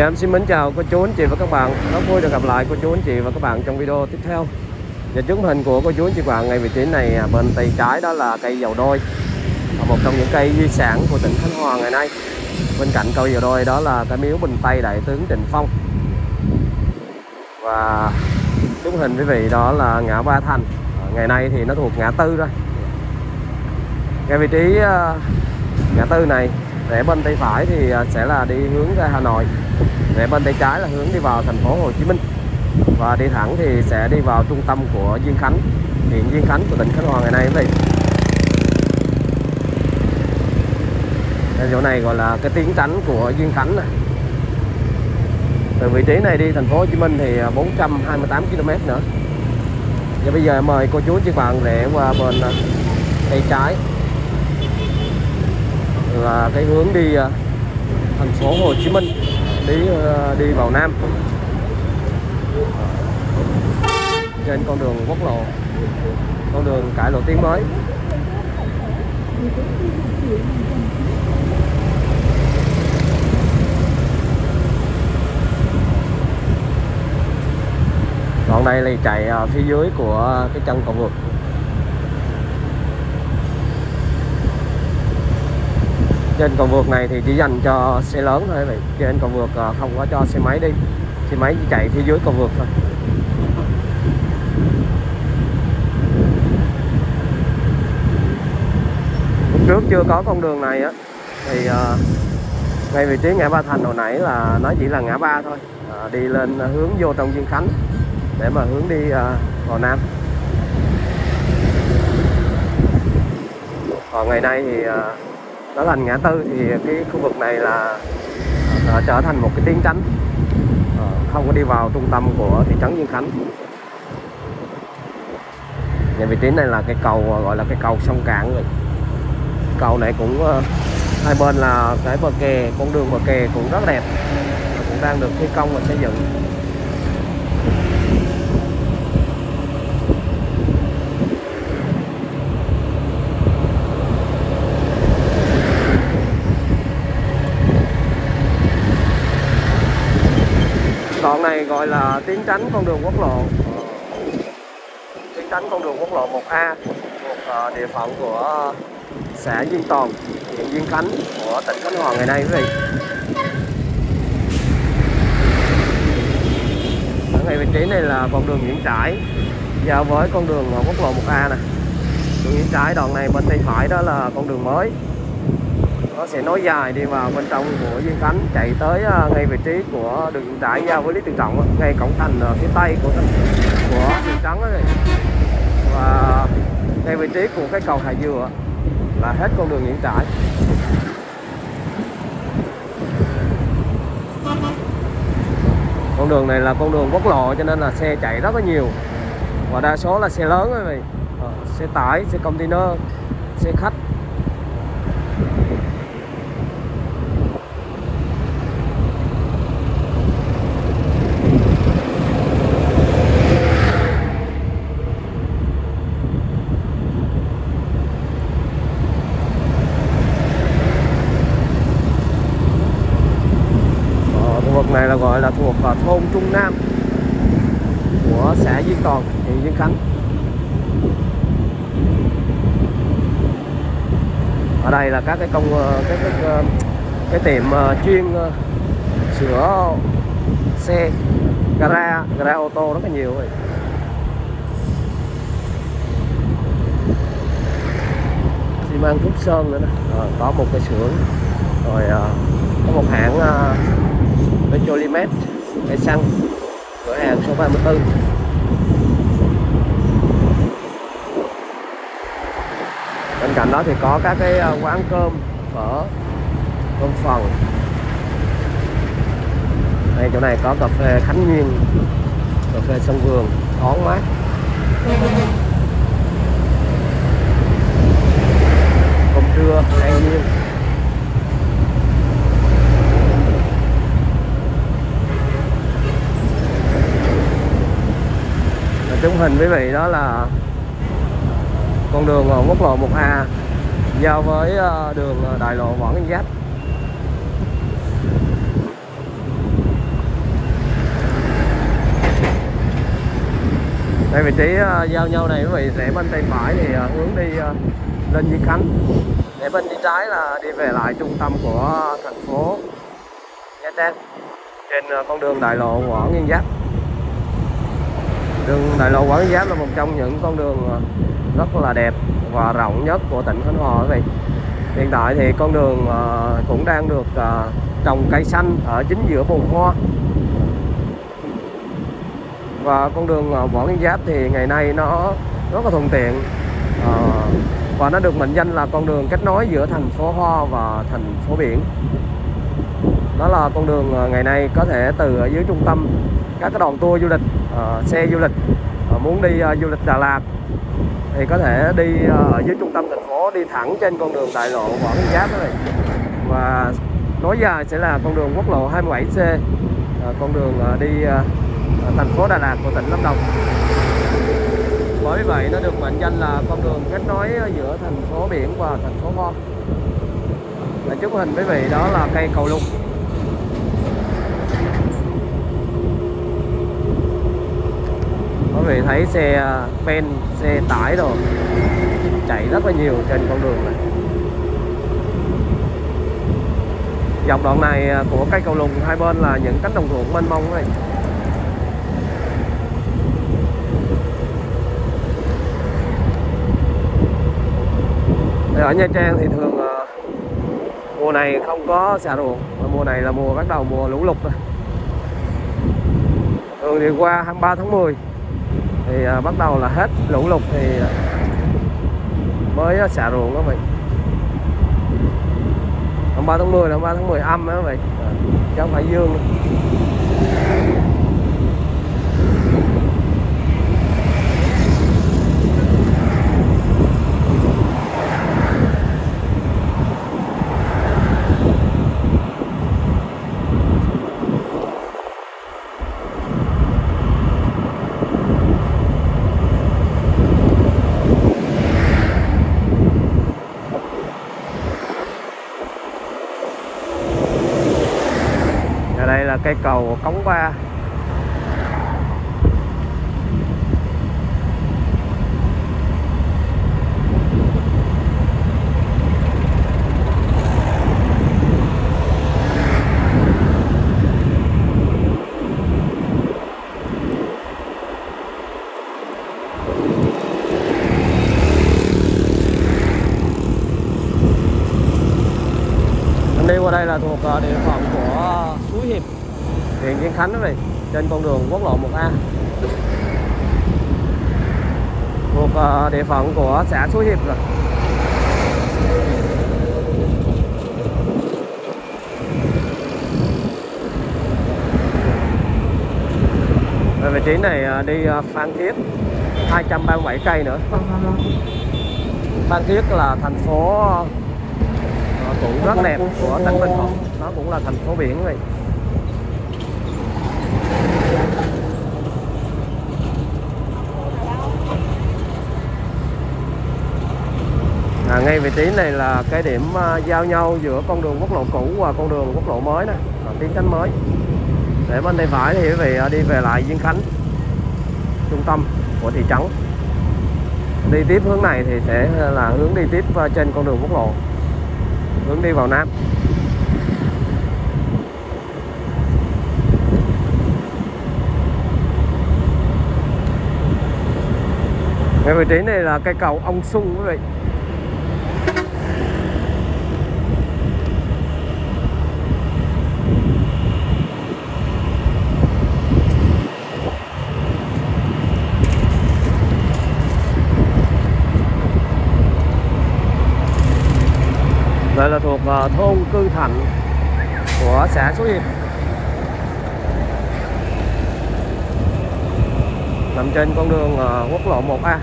Dạ, em xin mến chào cô chú anh chị và các bạn. Rất vui được gặp lại cô chú anh chị và các bạn trong video tiếp theo. Và trước hình của cô chú anh chị và bạn, ngay vị trí này bên tay trái đó là cây dầu đôi, một trong những cây di sản của tỉnh Khánh Hòa ngày nay. Bên cạnh cây dầu đôi đó là cái miếu Bình Tây Đại tướng Trịnh Phong. Và trước hình quý vị đó là ngã Ba Thành. Ngày nay thì nó thuộc ngã tư rồi. Ngay vị trí ngã tư này, rẽ bên tay phải thì sẽ là đi hướng ra Hà Nội, rẽ bên tay trái là hướng đi vào thành phố Hồ Chí Minh, và đi thẳng thì sẽ đi vào trung tâm của Diên Khánh, huyện Diên Khánh của tỉnh Khánh Hòa ngày nay quý vị. Chỗ này gọi là cái tiến tránh của Diên Khánh này. Từ vị trí này đi thành phố Hồ Chí Minh thì 428 km nữa. Và bây giờ mời cô chú chị bạn rẽ qua bên tay trái là cái hướng đi thành phố Hồ Chí Minh, đi vào Nam trên con đường quốc lộ, con đường cải lộ tuyến mới. Đoạn đây là chạy phía dưới của cái chân cầu vượt. Trên cầu vượt này thì chỉ dành cho xe lớn thôi vậy. Trên cầu vượt không có cho xe máy đi. Xe máy chỉ chạy phía dưới cầu vượt thôi. Lúc trước chưa có con đường này á thì ngay vị trí ngã Ba Thành hồi nãy là nó chỉ là ngã ba thôi, đi lên hướng vô trong Diên Khánh để mà hướng đi vào Nam. Còn ngày nay thì nó thành ngã tư thì cái khu vực này là trở thành một cái tiến tránh, không có đi vào trung tâm của thị trấn Diên Khánh. Nhà vị trí này là cái cầu gọi là cái cầu sông Cạn rồi. Cầu này cũng hai bên là cái bờ kè, con đường bờ kè cũng rất đẹp, cũng đang được thi công và xây dựng. Đoạn này gọi là tiến tránh con đường quốc lộ, tiến tránh con đường quốc lộ 1A, thuộc địa phận của xã Diên Toàn, huyện Diên Khánh của tỉnh Khánh Hòa ngày nay quý vị. Ở ngay vị trí này là con đường Nguyễn Trãi giao với con đường quốc lộ 1A này. Đường Nguyễn Trãi đoạn này bên tay phải đó là con đường mới, nó sẽ nối dài đi vào bên trong của Diên Khánh, chạy tới ngay vị trí của đường Nguyễn Trãi giao với Lý Tự Trọng, ngay cổng thành phía tây của thị trấn này. Và ngay vị trí của cái cầu Hà Dừa là hết con đường Nguyễn Trãi. Con đường này là con đường quốc lộ cho nên là xe chạy rất là nhiều, và đa số là xe lớn quý vị, xe tải, xe container, xe khách. Này là gọi là thuộc thôn Trung Nam của xã Diên Toàn, huyện Diên Khánh. Ở đây là các cái cái tiệm chuyên sửa xe, gara ô tô rất là nhiều rồi. Xi măng Phúc Sơn nữa nè, có một cái xưởng, rồi có một hãng Petrolimex, cây xăng, cửa hàng số 34. Bên cạnh đó thì có các cái quán cơm, phở, cơm phần. Đây chỗ này có cà phê Khánh Nguyên, cà phê sân vườn, thoáng mát. Cơm trưa An Nhiên. Chúng hình quý vị đó là con đường quốc lộ 1A giao với đường đại lộ Võ Nguyên Giáp. Đây vị trí giao nhau này quý vị, rẽ bên tay phải thì hướng đi lên Diên Khánh, rẽ bên tay trái là đi về lại trung tâm của thành phố Nha Trang trên con đường đại lộ Võ Nguyên Giáp. Đường đại lộ Võ Nguyên Giáp là một trong những con đường rất là đẹp và rộng nhất của tỉnh Khánh Hòa quý vị. Hiện tại thì con đường cũng đang được trồng cây xanh ở chính giữa vườn hoa. Và con đường Võ Nguyên Giáp thì ngày nay nó rất là thuận tiện và nó được mệnh danh là con đường kết nối giữa thành phố Hoa và thành phố biển. Đó là con đường ngày nay có thể từ ở dưới trung tâm các cái đoàn tour du lịch, xe du lịch muốn đi du lịch Đà Lạt thì có thể đi ở dưới trung tâm thành phố, đi thẳng trên con đường đại lộ Võ Nguyên Giáp này. Và nối dài sẽ là con đường quốc lộ 27C, con đường đi thành phố Đà Lạt của tỉnh Lâm Đồng. Bởi vậy nó được mệnh danh là con đường kết nối giữa thành phố biển và thành phố Hoa. Và chúc hình quý vị đó là cây cầu lung. Quý vị thấy xe ben, xe tải rồi chạy rất là nhiều trên con đường này. Dọc đoạn này của cây cầu lùng hai bên là những cánh đồng ruộng mênh mông này. Ở Nha Trang thì thường mùa này không có xạ ruộng, mùa này là mùa bắt đầu mùa lũ lụt rồi. Thường thì qua 23 tháng 10 thì bắt đầu là hết lũ lụt thì mới xạ ruộng đó vậy. 23 tháng 10 là 23 tháng 10 âm đó vậy, chứ không phải dương. Đây là cây cầu Cống Ba. Đi qua đây là thuộc địa phận của Suối Hiệp, huyện Diên Khánh đó này, trên con đường quốc lộ 1A, thuộc địa phận của xã Suối Hiệp rồi. Về vị trí này đi Phan Thiết 237 cây nữa. Phan Thiết là thành phố cũng rất đẹp của tỉnh Bình Thuận, nó cũng là thành phố biển vậy. Ngay vị trí này là cái điểm giao nhau giữa con đường quốc lộ cũ và con đường quốc lộ mới nè, tiến cánh mới. Để bên tay phải thì quý vị đi về lại Diên Khánh, trung tâm của thị trấn. Đi tiếp hướng này thì sẽ là hướng đi tiếp trên con đường quốc lộ, hướng đi vào Nam. Cái vị trí này là cây cầu Ông Sung quý vị. Đây là thuộc thôn Cư Thạnh của xã Suối Hiệp, nằm trên con đường quốc lộ 1A.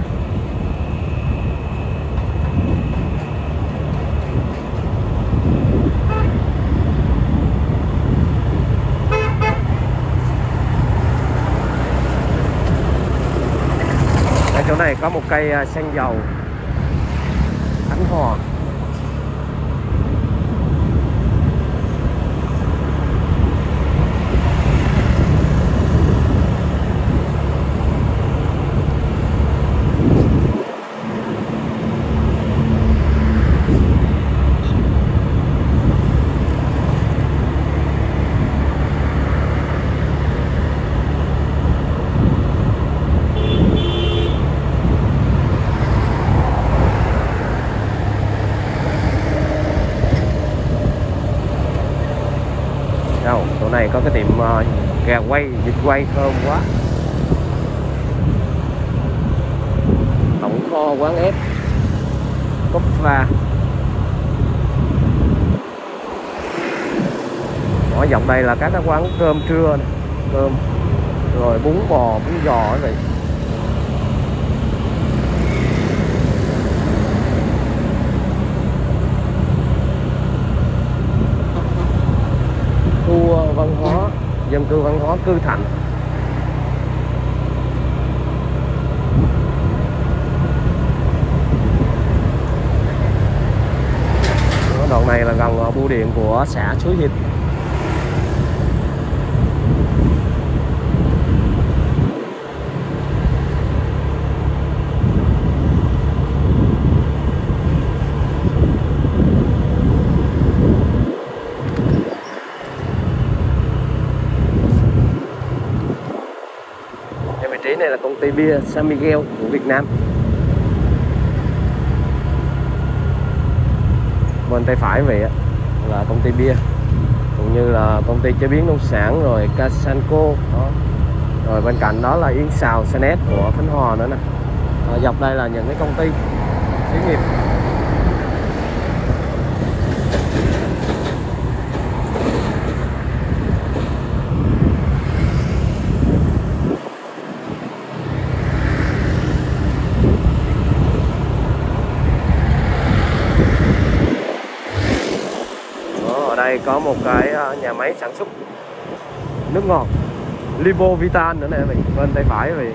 Ở chỗ này có một cây xăng dầu Khánh Hòa. Chỗ này có cái tiệm gà quay, vịt quay thơm quá. Tổng kho quán ép, cốc pha. Ở dọc đây là các quán cơm trưa này. Cơm rồi bún bò, bún giò vậy. Khu văn hóa, dân cư văn hóa Cư Thạnh. Đoạn này là gần bưu điện của xã Suối Hiệp. Vị trí này là công ty bia San Miguel của Việt Nam. Bên tay phải về là công ty bia, cũng như là công ty chế biến nông sản rồi Casanco đó. Rồi bên cạnh đó là Yến Xào Sanet của Khánh Hòa nữa nè. Dọc đây là những cái công ty xí nghiệp. Đây có một cái nhà máy sản xuất nước ngọt Lipovitan nữa nè mình, bên tay phải vậy.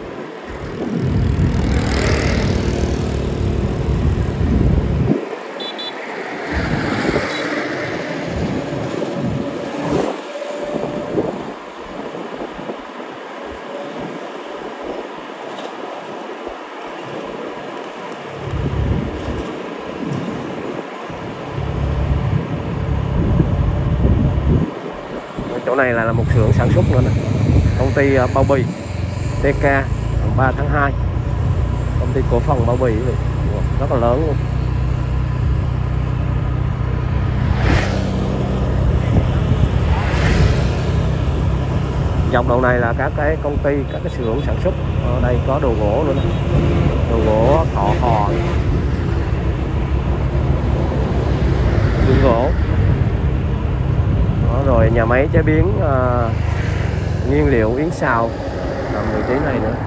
Chỗ này là một xưởng sản xuất nữa nè. Công ty bao bì TK 3 tháng 2, công ty cổ phần bao bì rất là lớn luôn. Dọc đầu này là các cái công ty, các cái xưởng sản xuất. Ở đây có đồ gỗ nữa nè, đồ gỗ Thọ Hò, đường gỗ. Rồi nhà máy chế biến nguyên liệu Yến Xào nằm vị trí này nữa.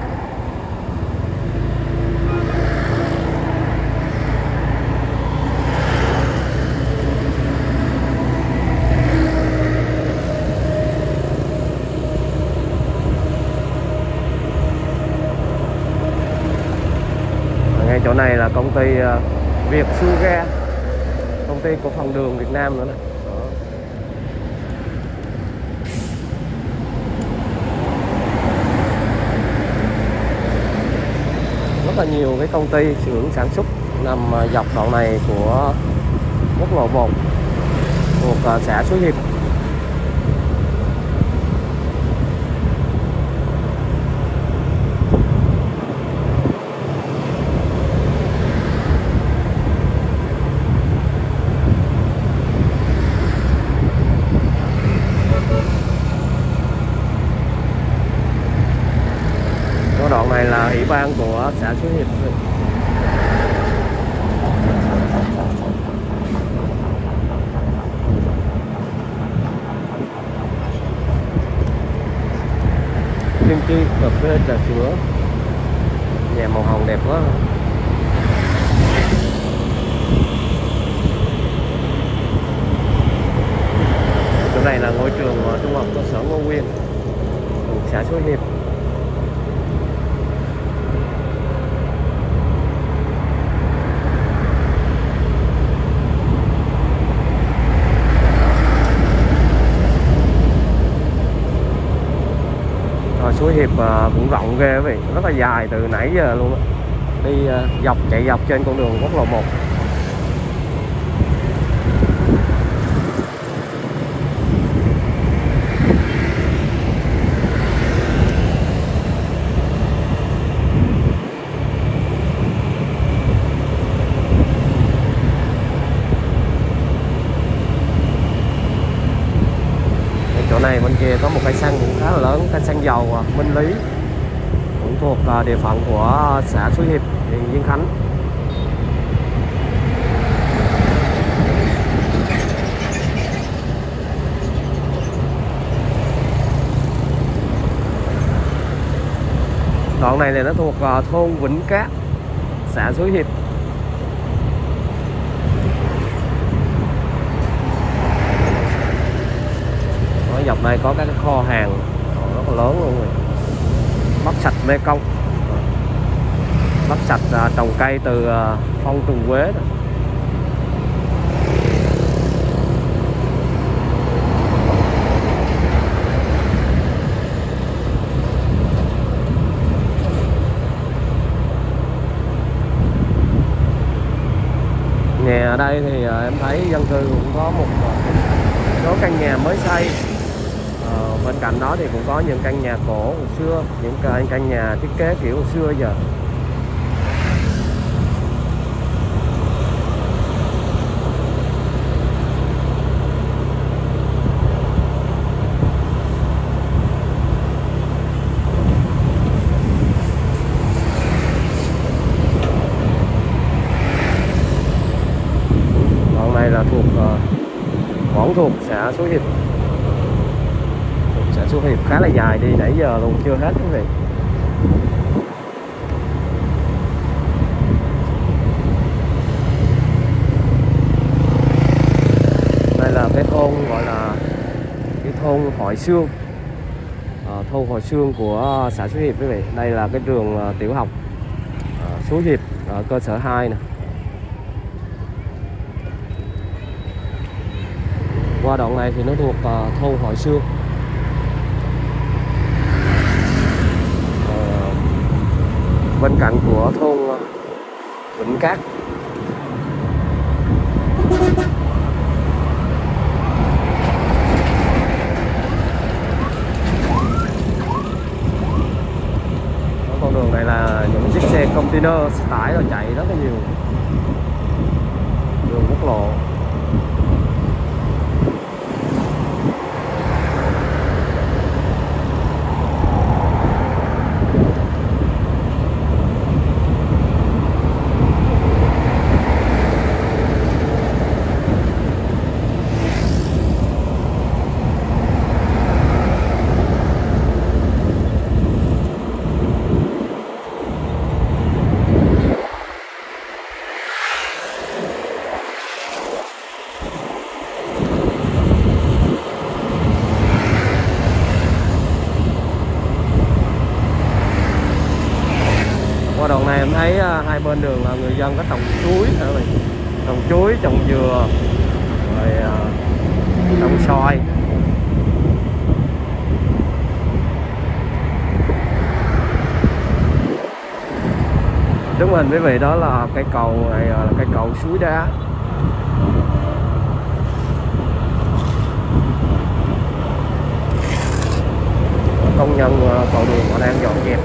Ngay chỗ này là công ty Việt Suga, công ty cổ phần đường Việt Nam nữa nè. Rất là nhiều cái công ty xưởng sản xuất nằm dọc đoạn này của quốc lộ 1 thuộc xã Suối Hiệp. Đoạn này là ủy ban của xã Suối Hiệp. Kim chi, cà phê, trà sữa, nhà màu hồng đẹp quá. Chỗ này là ngôi trường trung học cơ sở Ngô Quyền thuộc xã Suối Hiệp. Suối Hiệp cũng rộng ghê quý vị, rất là dài từ nãy giờ luôn đó. Đi chạy dọc trên con đường quốc lộ 1. này bên kia có một cây xăng cũng khá là lớn, cây xăng dầu Minh Lý, cũng thuộc địa phận của xã Suối Hiệp, huyện Diên Khánh. Đoạn này nó thuộc thôn Vĩnh Cát, xã Suối Hiệp. Ở dọc đây có các kho hàng rất là lớn luôn rồi. Bắc sạch Mê Công, Bắc sạch trồng cây từ phong trùng quế đó. Nhà ở đây thì em thấy dân cư cũng có một số căn nhà mới xây. Bên cạnh đó thì cũng có những căn nhà cổ hồi xưa, những căn nhà thiết kế kiểu hồi xưa giờ. Đoạn này là vẫn thuộc xã Suối Hiệp. Xã Suối Hiệp khá là dài, đi nãy giờ luôn chưa hết quý vị. Đây là cái thôn gọi là cái thôn Hội Xương, thôn Hội Xương của xã Suối Hiệp quý vị. Đây là cái trường tiểu học Suối Hiệp cơ sở 2 nè. Qua đoạn này thì nó thuộc thôn Hội Xương. Bên cạnh của thôn Vĩnh Cát. Con đường này là những chiếc xe container tải rồi chạy rất là nhiều. Đường quốc lộ. Qua đoạn này em thấy hai bên đường là người dân có trồng chuối, trồng chuối, trồng dừa, rồi trồng xoài. Trước mình quý vị đó là cây cầu này, là cây cầu Suối Đá. Công nhân cầu đường họ đang dọn dẹp.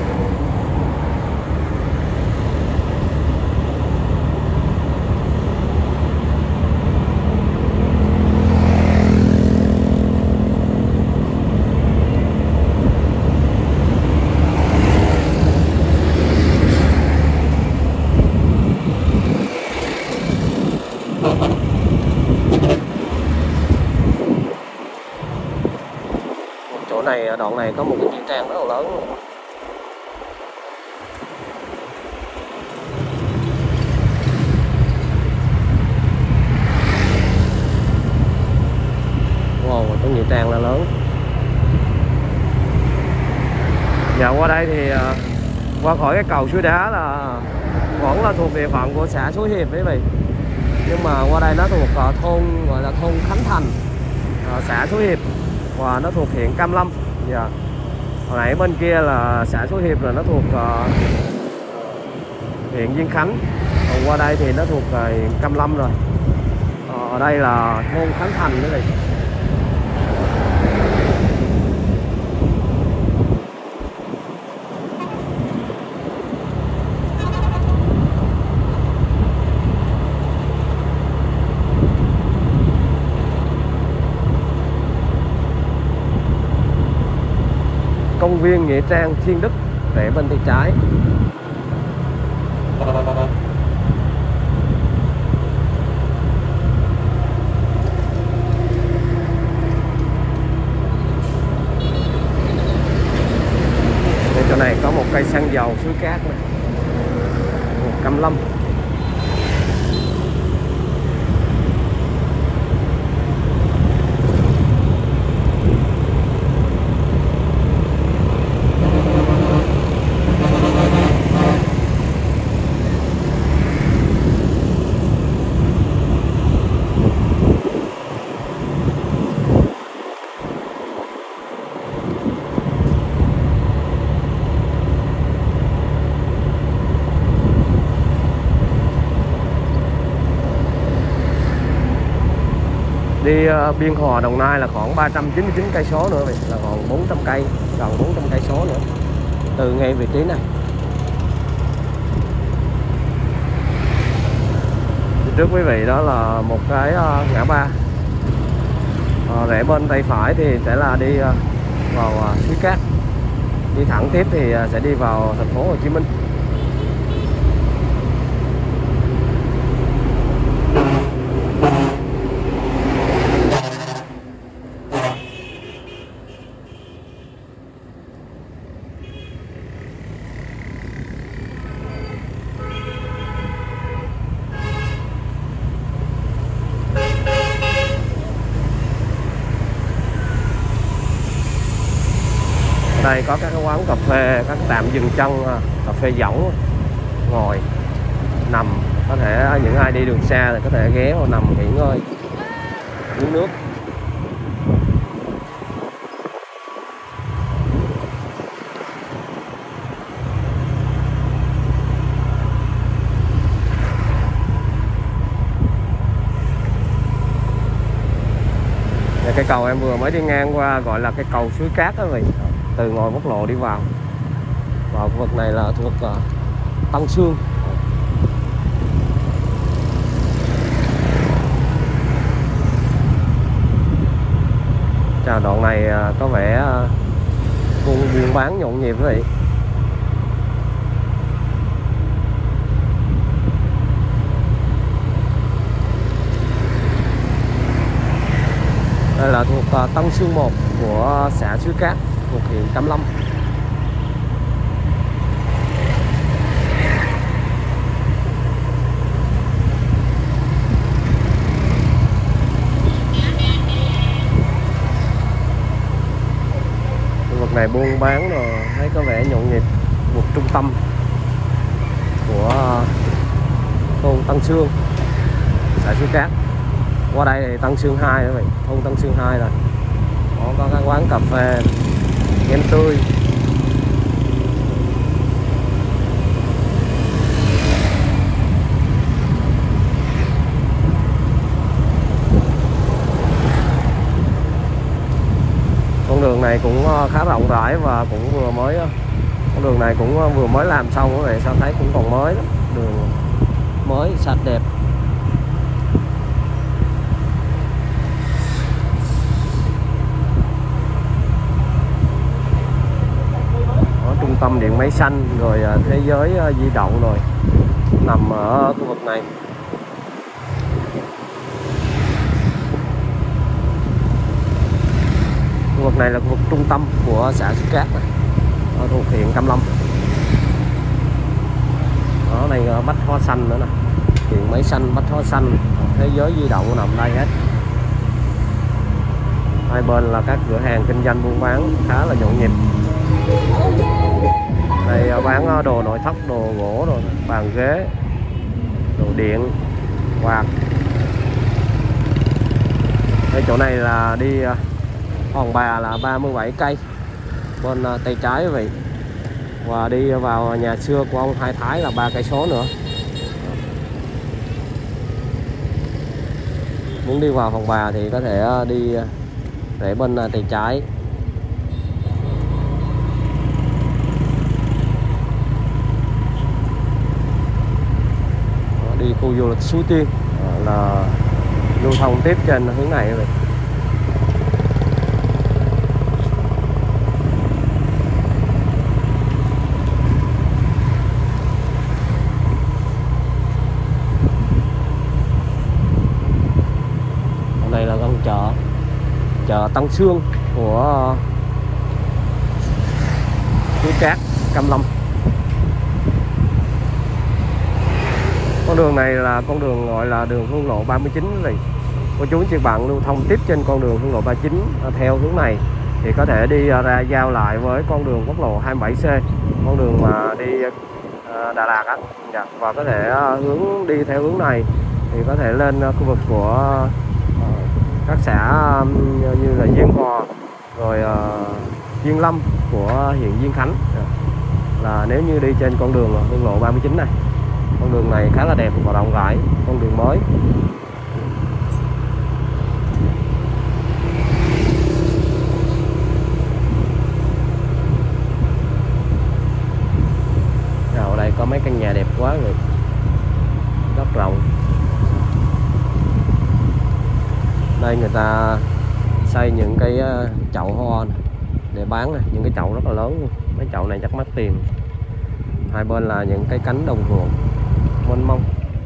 Chỗ này, đoạn này có một cái nghĩa trang rất là lớn luôn. Wow, cái nghĩa trang là lớn. Dạ, qua đây thì qua khỏi cái cầu Suối Đá là vẫn là thuộc địa phận của xã Suối Hiệp quý vị. Nhưng mà qua đây nó thuộc thôn gọi là thôn Khánh Thành, xã Suối Hiệp, và nó thuộc huyện Cam Lâm. Dạ. Hồi nãy bên kia là xã Suối Hiệp là nó thuộc huyện Diên Khánh. Còn qua đây thì nó thuộc huyện Cam Lâm rồi. Ở đây là thôn Khánh Thành nữa này. công viên Nghĩa Trang Thiên Đức, rẽ bên tay trái. Chỗ này có một cây xăng dầu Suối Cát này, 150. Đi Biên Hòa Đồng Nai là khoảng 399 cây số nữa, là còn 400 cây, gần 400 cây số nữa từ ngay vị trí này. Trước quý vị đó là một cái ngã ba, rẽ bên tay phải thì sẽ là đi vào Suối Cát, đi thẳng tiếp thì sẽ đi vào thành phố Hồ Chí Minh. Đây có các quán cà phê, các tạm dừng chân, cà phê võng, ngồi, nằm. Có thể những ai đi đường xa thì có thể ghé vào nằm nghỉ ngơi, uống nước. Cái cầu em vừa mới đi ngang qua gọi là cái cầu Suối Cát đó rồi. Từ ngoài quốc lộ đi vào khu vực này là thuộc Tân Xương. Chào, đoạn này có vẻ buôn bán nhộn nhịp vậy. Đây là thuộc Tân Xương 1 của xã Suối Cát, thuộc huyện Cam Lâm. Khu vực này buôn bán rồi, thấy có vẻ nhộn nhịp. Một trung tâm của thôn Tân Xương, xã Suối Cát. Qua đây thì Tân Xương 2 đó, thôn Tân Xương 2 rồi. Có các quán cà phê, kem tươi. Con đường này cũng khá rộng rãi và cũng vừa mới, con đường này cũng vừa mới làm xong các bạn, sao thấy cũng còn mới lắm. Đường mới sạch đẹp. Trung tâm điện máy xanh rồi thế giới di động rồi nằm ở khu vực này. Khu vực này là khu vực trung tâm của xã Suối Cát này, thuộc huyện Cam Lâm. Ở đây Bách Hóa Xanh nữa nè, điện máy xanh, Bách Hóa Xanh, thế giới di động nằm đây hết. Hai bên là các cửa hàng kinh doanh buôn bán khá là nhộn nhịp. Đây bán đồ nội thất, đồ gỗ, rồi bàn ghế, đồ điện, quạt. Đây chỗ này là đi Hòn Bà là 37 cây bên tay trái quý vị, và đi vào nhà xưa của ông Hai Thái là 3 cây số nữa. Muốn đi vào Hòn Bà thì có thể đi rẽ bên tay trái. Đi khu du lịch Suối Tiên là lưu thông tiếp trên hướng này rồi. Đây là con chợ Tân Sương của Phú Cát, Cam Lâm. Con đường này là con đường gọi là đường Hương Lộ 39 này. Cô chú anh chị bạn lưu thông tiếp trên con đường Hương Lộ 39 theo hướng này thì có thể đi ra giao lại với con đường quốc lộ 27C, con đường mà đi Đà Lạt á. Và có thể đi theo hướng này thì có thể lên khu vực của các xã như là Diên Hòa rồi Diên Lâm của huyện Diên Khánh. Là nếu như đi trên con đường Hương Lộ 39 này, con đường này khá là đẹp và rộng rãi, con đường mới. Ở đây có mấy căn nhà đẹp quá rồi, rất rộng. Đây người ta xây những cái chậu hoa này để bán này, những cái chậu rất là lớn luôn. Mấy chậu này chắc mắc tiền. Hai bên là những cái cánh đồng ruộng mênh mông.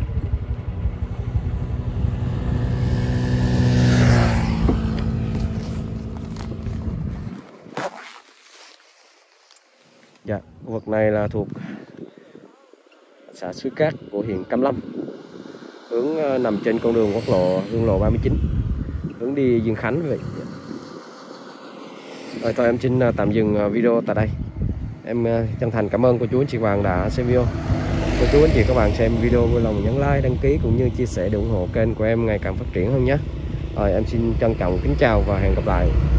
Dạ, khu vực này là thuộc xã Suối Cát của huyện Cam Lâm, hướng nằm trên con đường quốc lộ Hương Lộ 39, hướng đi Diên Khánh vậy. Rồi thôi em xin tạm dừng video tại đây. Em chân thành cảm ơn cô chú anh chị bạn đã xem video. Cô chú anh chị các bạn xem video vui lòng nhấn like, đăng ký cũng như chia sẻ để ủng hộ kênh của em ngày càng phát triển hơn nhé. Rồi em xin trân trọng kính chào và hẹn gặp lại.